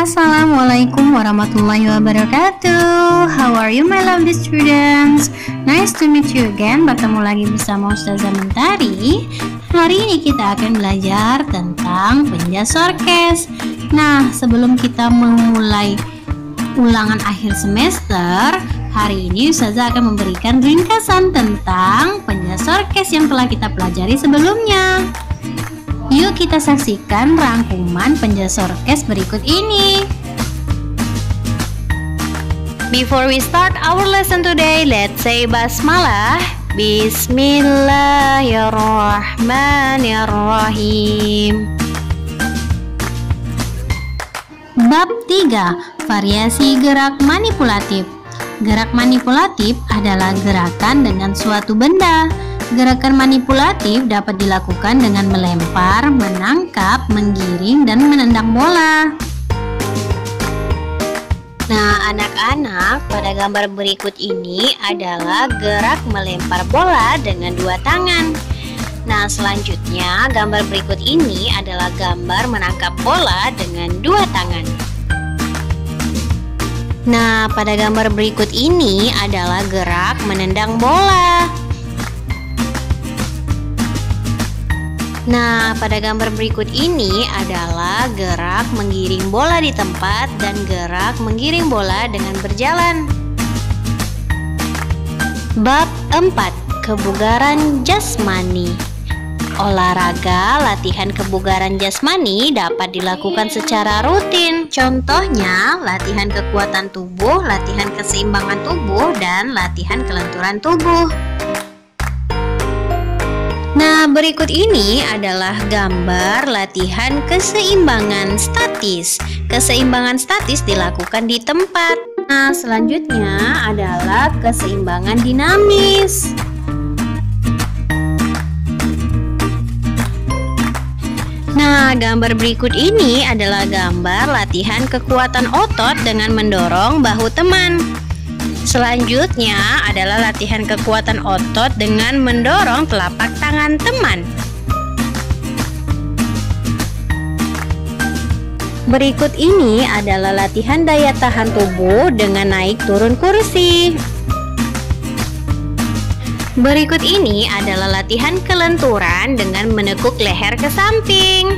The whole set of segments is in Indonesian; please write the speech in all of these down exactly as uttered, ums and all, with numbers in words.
Assalamualaikum warahmatullahi wabarakatuh. How are you my lovely students? Nice to meet you again. Bertemu lagi bersama Ustazah Mentari. Hari ini kita akan belajar tentang penjas orkes. Nah, sebelum kita memulai ulangan akhir semester, hari ini Ustazah akan memberikan ringkasan tentang penjas orkes yang telah kita pelajari sebelumnya. Yuk kita saksikan rangkuman penjas orkes berikut ini. Before we start our lesson today, let's say basmalah. Bismillahirrahmanirrahim. Bab tiga. Variasi gerak manipulatif. Gerak manipulatif adalah gerakan dengan suatu benda. Gerakan manipulatif dapat dilakukan dengan melempar, menangkap, menggiring, dan menendang bola. Nah, anak-anak, pada gambar berikut ini adalah gerak melempar bola dengan dua tangan. Nah, selanjutnya gambar berikut ini adalah gambar menangkap bola dengan dua tangan. Nah, pada gambar berikut ini adalah gerak menendang bola. Nah, pada gambar berikut ini adalah gerak menggiring bola di tempat dan gerak menggiring bola dengan berjalan. Bab empat. Kebugaran jasmani. Olahraga latihan kebugaran jasmani dapat dilakukan secara rutin. Contohnya, latihan kekuatan tubuh, latihan keseimbangan tubuh, dan latihan kelenturan tubuh. Nah, berikut ini adalah gambar latihan keseimbangan statis. Keseimbangan statis dilakukan di tempat. Nah, selanjutnya adalah keseimbangan dinamis. Nah, gambar berikut ini adalah gambar latihan kekuatan otot dengan mendorong bahu teman. Selanjutnya adalah latihan kekuatan otot dengan mendorong telapak tangan teman. Berikut ini adalah latihan daya tahan tubuh dengan naik turun kursi. Berikut ini adalah latihan kelenturan dengan menekuk leher ke samping.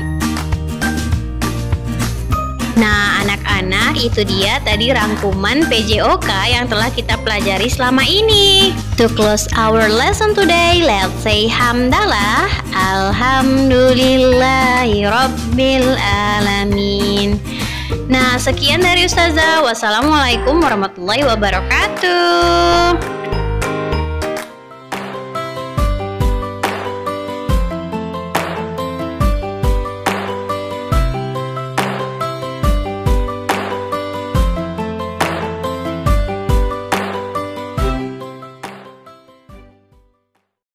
Nah, anak-anak, itu dia tadi rangkuman P J O K yang telah kita pelajari selama ini. To close our lesson today, let's say hamdalah. Alhamdulillahi Rabbil Alamin. Nah, sekian dari Ustazah. Wassalamualaikum warahmatullahi wabarakatuh.